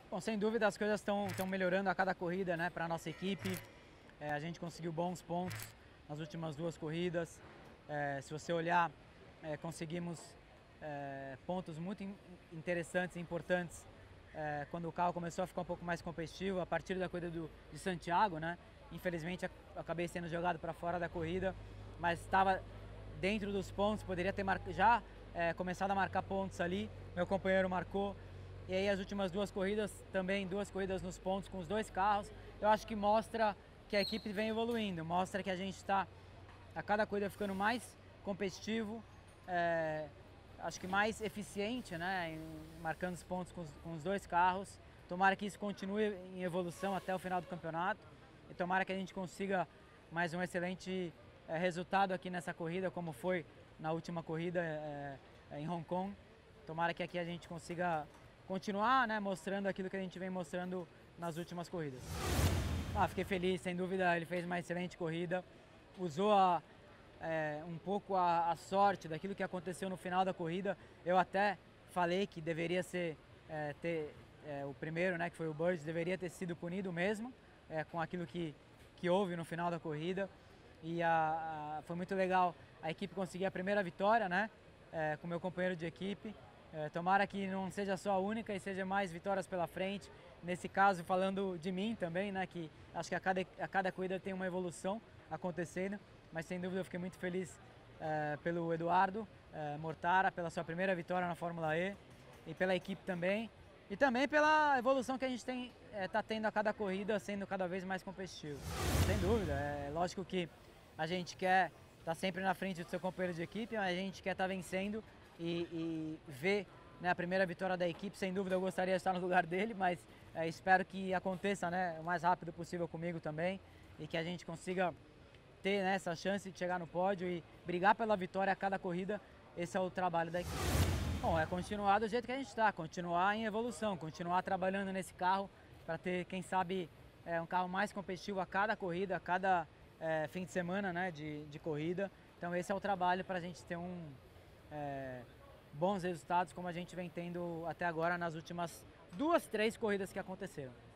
Bom, sem dúvida as coisas estão melhorando a cada corrida, né, para a nossa equipe. A gente conseguiu bons pontos nas últimas 2 corridas. Se você olhar, conseguimos pontos muito interessantes e importantes quando o carro começou a ficar um pouco mais competitivo, a partir da corrida de Santiago, né? Infelizmente acabei sendo jogado para fora da corrida, mas estava dentro dos pontos, poderia ter já começado a marcar pontos ali, meu companheiro marcou. E aí as últimas 2 corridas, também 2 corridas nos pontos com os 2 carros, eu acho que mostra que a equipe vem evoluindo, mostra que a gente está a cada corrida ficando mais competitivo, acho que mais eficiente, né, marcando os pontos com os 2 carros. Tomara que isso continue em evolução até o final do campeonato e tomara que a gente consiga mais um excelente resultado aqui nessa corrida, como foi na última corrida em Hong Kong. Tomara que aqui a gente consiga continuar, né, mostrando aquilo que a gente vem mostrando nas últimas corridas. Fiquei feliz, sem dúvida ele fez uma excelente corrida, usou um pouco a sorte daquilo que aconteceu no final da corrida. Eu até falei que deveria ser o primeiro, né, que foi o Burgess, deveria ter sido punido mesmo com aquilo que houve no final da corrida. E foi muito legal a equipe conseguir a primeira vitória, né, com meu companheiro de equipe. Tomara que não seja só a única e seja mais vitórias pela frente. Nesse caso, falando de mim também, né, que acho que a cada corrida tem uma evolução acontecendo, mas sem dúvida eu fiquei muito feliz pelo Eduardo Mortara, pela sua primeira vitória na Fórmula E e pela equipe também. E também pela evolução que a gente está tendo a cada corrida, sendo cada vez mais competitivo. Sem dúvida, é lógico que a gente quer estar sempre na frente do seu companheiro de equipe, mas a gente quer estar vencendo e ver, né, a primeira vitória da equipe. Sem dúvida eu gostaria de estar no lugar dele, mas espero que aconteça, né, o mais rápido possível comigo também e que a gente consiga ter, né, essa chance de chegar no pódio e brigar pela vitória a cada corrida. Esse é o trabalho da equipe. Bom, é continuar do jeito que a gente está, continuar em evolução, continuar trabalhando nesse carro para ter, quem sabe, um carro mais competitivo a cada corrida, a cada fim de semana, né, de corrida. Então esse é o trabalho para a gente ter bons resultados como a gente vem tendo até agora nas últimas 2, 3 corridas que aconteceram.